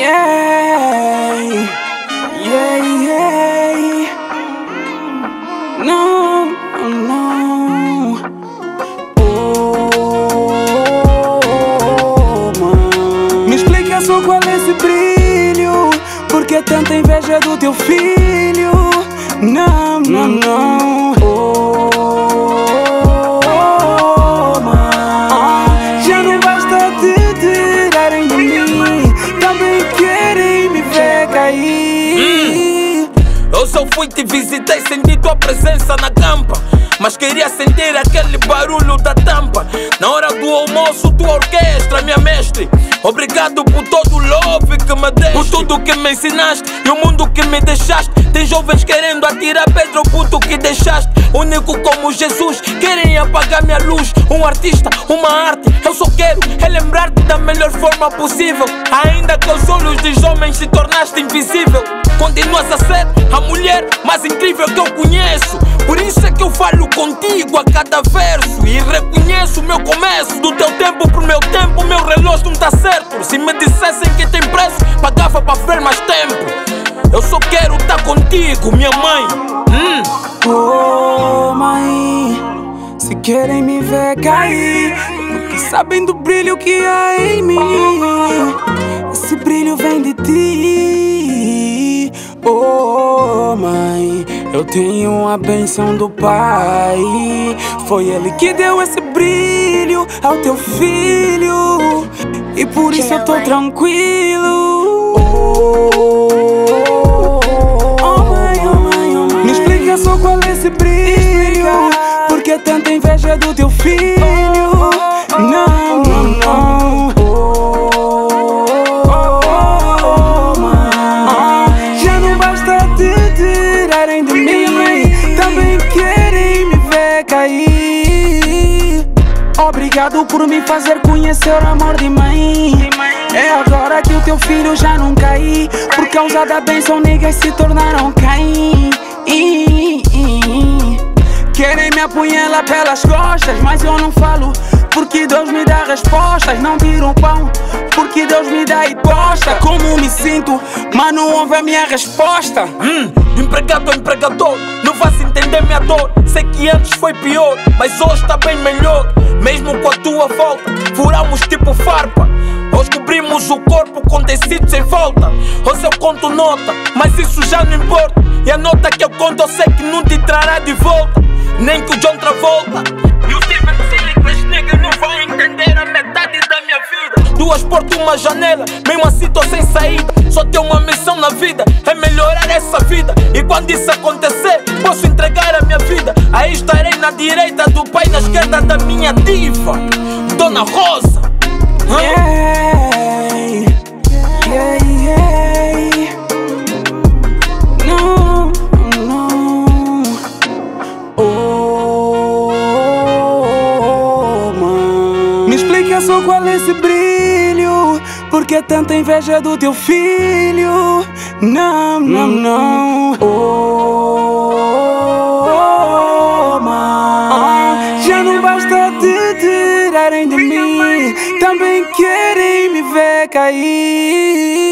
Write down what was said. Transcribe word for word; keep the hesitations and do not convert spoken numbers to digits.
Yeah, yeah, yeah. No, no. Oh, mano. Me explica só qual é esse brilho. Por que tanta inveja do teu filho? Não, não, não. Oh, mano. Já não basta te tirarem de mim, também querem me ver cair. hum. Eu só fui te visitar e senti tua presença na campa, mas queria sentir aquele barulho da tampa. Na hora do almoço, tua orquestra, minha mestre. Obrigado por todo o love que me deste, por tudo que me ensinaste e o mundo que me deixaste. Tem jovens querendo atirar pedra ao puto que deixaste. Único como Jesus, querem apagar minha luz. Um artista, uma arte, eu só quero relembrar-te da melhor forma possível. Ainda que aos olhos dos homens se tornaste invisível, continuas a ser a mulher mais incrível que eu conheço. Por isso é que eu falo contigo a cada verso e reconheço o meu começo. Do teu tempo pro meu tempo, o meu relógio não tá certo. Se me dissessem que tem preço, pagava pra ver mais tempo. Eu só quero estar contigo, minha mãe. hum. Oh, mãe, se querem me ver cair, porque sabem do brilho que há em mim. Esse brilho vem de ti. Oh, mãe, eu tenho a bênção do Pai. Foi Ele que deu esse brilho ao teu filho, e por isso eu tô tranquilo. Oh, oh, mãe, oh, mãe, oh, mãe. Me explica só qual é esse brilho. Por que tanta inveja do teu filho? Não, não, não. Oh, mãe. Já não basta te tirarem de mim, também querem me ver cair. Obrigado por me fazer conhecer o amor de mãe. É agora que o teu filho já não cai. Por causa da bênção, niggas se tornaram Caim. Querem me apunhalar pelas costas, mas eu não falo, porque Deus me dá respostas. Não tiro um pão, porque Deus me dá e posta. Como me sinto, mas não ouve a minha resposta. hum. Empregado ou empregador, não vais entender minha dor. Sei que antes foi pior, mas hoje está bem melhor. Mesmo com a tua volta, furamos tipo farpa. Hoje cobrimos o corpo com tecidos em volta. Hoje eu conto nota, mas isso já não importa. E a nota que eu conto eu sei que não te trará de volta, nem que o John Travolta e o Steven Seagal. Esses niggas não vão entender a metade da minha vida. Duas portas, uma janela, mesmo assim tô sem saída. Só tenho uma missão na vida, é melhorar essa vida. E quando isso acontecer, posso entregar a minha vida. Aí estarei na direita do pai, na esquerda da minha diva, Dona Rosa. Hã? Yeah, yeah, yeah. No, no. Oh, mano. Me explica só qual é esse brilho. Por que tanta inveja do teu filho? Não, não, não. Oh, mano. Já não basta te tirarem de mim, também querem me ver cair.